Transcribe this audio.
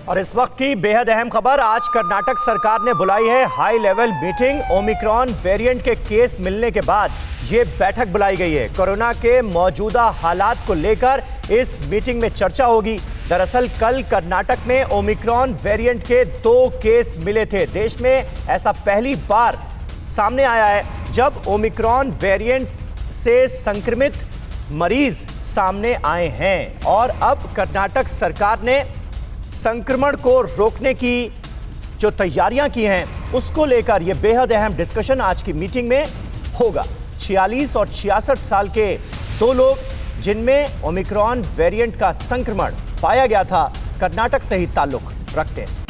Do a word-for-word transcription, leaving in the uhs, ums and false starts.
और इस वक्त की बेहद अहम खबर, आज कर्नाटक सरकार ने बुलाई है high level meeting. Omicron variant case केस मिलने के बाद ये बैठक बुलाई गई है। कोरोना के मौजूदा हालात को लेकर इस मीटिंग में चर्चा होगी। दरअसल कल कर्नाटक में ओमिक्रॉन वेरिएंट के दो केस मिले थे। देश में ऐसा पहली बार सामने आया है जब ओमिक्रॉन वेरिएंट से संक्रमित मरीज सामने आए हैं। और अब कर्नाटक सरकार ने संक्रमण को रोकने की जो तैयारियां की हैं उसको लेकर यह बेहद अहम डिस्कशन आज की मीटिंग में होगा। छियालीस और छियासठ साल के दो लोग जिनमें ओमिक्रॉन वेरिएंट का संक्रमण पाया गया था, कर्नाटक से ही ताल्लुक रखते हैं।